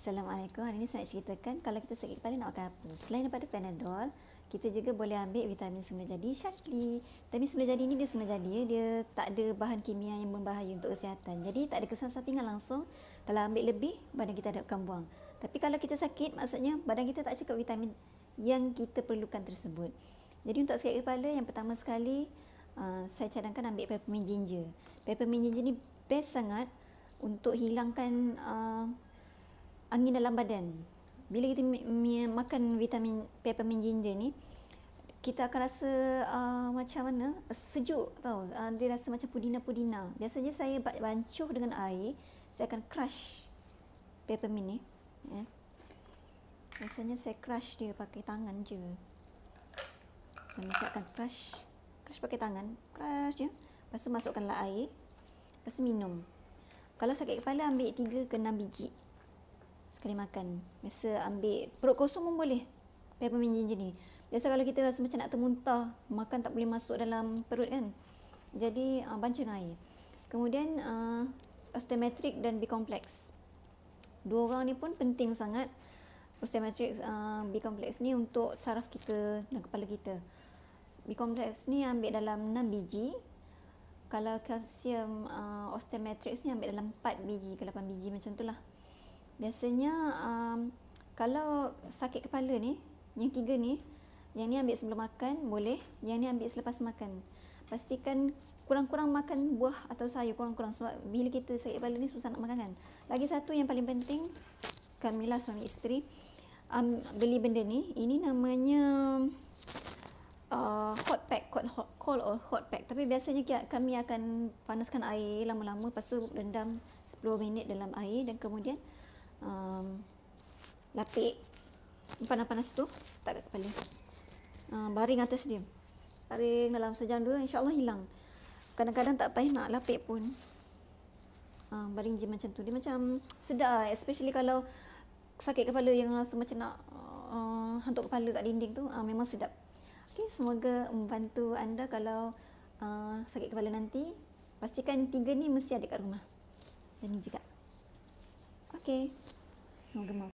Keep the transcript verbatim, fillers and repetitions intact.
Assalamualaikum. Hari ini saya nak ceritakan kalau kita sakit kepala nak makan apa. Selain daripada Panadol, kita juga boleh ambil vitamin semula jadi Shaklee. Vitamin semula jadi ni dia semula jadi, dia tak ada bahan kimia yang berbahaya untuk kesihatan. Jadi tak ada kesan sampingan langsung. Kalau ambil lebih, badan kita akan buang. Tapi kalau kita sakit, maksudnya badan kita tak cukup vitamin yang kita perlukan tersebut. Jadi untuk sakit kepala, yang pertama sekali uh, saya cadangkan ambil peppermint ginger. Peppermint ginger ni best sangat untuk hilangkan uh, angin dalam badan. Bila kita makan vitamin peppermint ginger ni, kita akan rasa uh, macam mana? Sejuk tau. Uh, dia rasa macam pudina-pudina. Biasanya saya bancuh dengan air, saya akan crush peppermint ni. Ya. Biasanya saya crush dia pakai tangan je. So, saya akan crush, crush pakai tangan, crush je. Lepas tu masukkanlah air, lepas tu minum. Kalau sakit kepala ambil tiga ke enam biji sekali makan. Biasa ambil perut kosong pun boleh peppermint ginger ni. Biasa kalau kita rasa macam nak termuntah, makan tak boleh masuk dalam perut kan. Jadi uh, bancuh dengan air. Kemudian uh, Osteometric dan B-complex. Dua orang ni pun penting sangat. Osteometric uh, B-complex ni untuk saraf kita dan kepala kita. B-complex ni ambil dalam enam biji. Kalau kalsium uh, osteometrics ni ambil dalam empat biji ke lapan biji macam tu lah. Biasanya um, kalau sakit kepala ni, yang tiga ni, yang ni ambil sebelum makan boleh, yang ni ambil selepas makan. Pastikan kurang-kurang makan buah atau sayur, kurang-kurang, sebab bila kita sakit kepala ni susah nak makan kan. Lagi satu yang paling penting, kamilah suami isteri um, beli benda ni, ini namanya uh, hot pack, cold, hot, cold or hot pack. Tapi biasanya kami akan panaskan air lama-lama, lepas tu rendam sepuluh minit dalam air dan kemudian Um, lapik panas-panas tu tak kat kepala, uh, baring atas dia, baring dalam sejam dua, insyaAllah hilang. Kadang-kadang tak payah nak lapik pun, uh, baring je macam tu, dia macam sedap, especially kalau sakit kepala yang rasa macam nak uh, hantuk kepala kat dinding tu, uh, memang sedap. Okay, semoga membantu anda kalau uh, sakit kepala nanti. Pastikan tiga ni mesti ada kat rumah. Dan ni juga. Okey, semoga